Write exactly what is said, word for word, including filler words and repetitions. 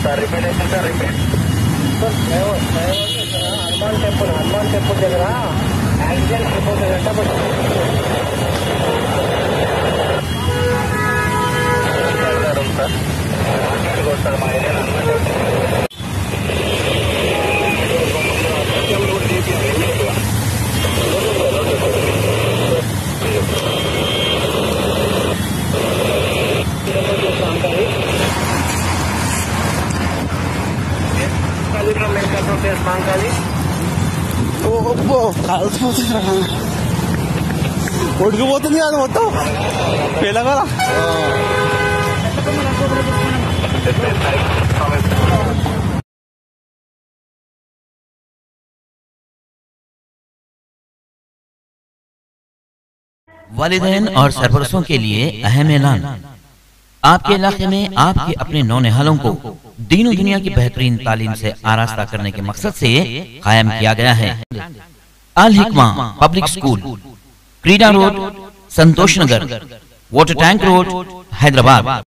Sir repeat అయితే sir repeat Hanuman temple Hanuman temple దగ్గర accident report sir sir మా area ఉడికిపోతుంది అది మొత్తం పిల్లగా वालिदैन और सरपरस्तों के लिए अहम ऐलान। आपके इलाके में आपके अपने नौनिहालों को दीनों दुनिया की बेहतरीन तालीम से आरास्ता करने के मकसद से कायम किया गया है। Al Hikma public school, Krida road, Santosh Nagar, water tank road, Hyderabad.